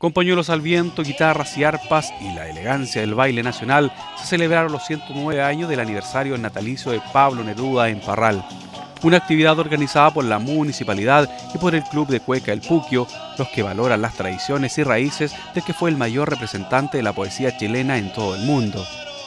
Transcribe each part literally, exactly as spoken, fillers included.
Con pañuelos al viento, guitarras y arpas y la elegancia del baile nacional, se celebraron los ciento nueve años del aniversario natalicio de Pablo Neruda en Parral. Una actividad organizada por la municipalidad y por el Club de Cueca El Puquio, los que valoran las tradiciones y raíces de que fue el mayor representante de la poesía chilena en todo el mundo.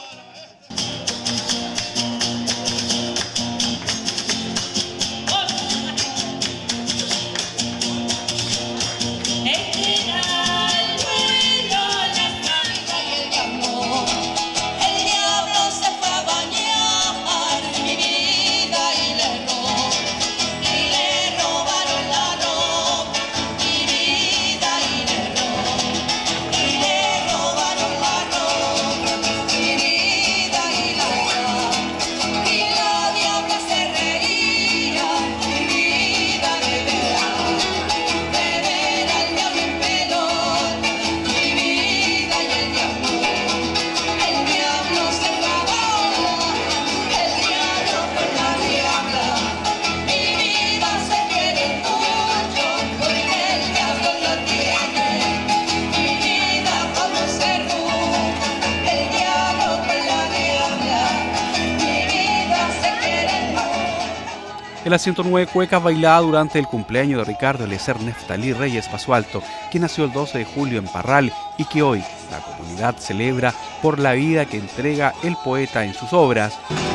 En las ciento nueve cuecas bailada durante el cumpleaños de Ricardo Eliezer Neftalí Reyes Pasualto, quien nació el doce de julio en Parral y que hoy la comunidad celebra por la vida que entrega el poeta en sus obras.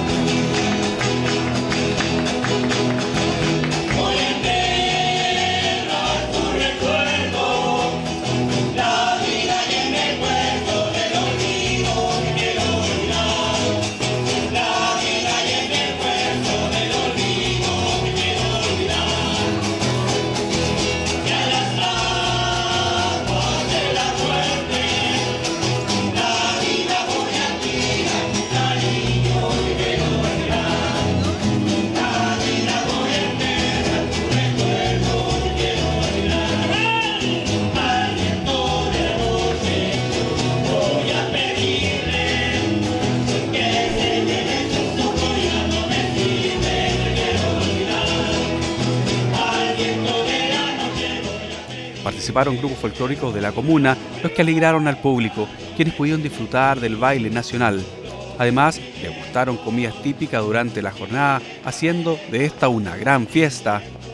Participaron grupos folclóricos de la comuna, los que alegraron al público, quienes pudieron disfrutar del baile nacional. Además, degustaron comidas típicas durante la jornada, haciendo de esta una gran fiesta.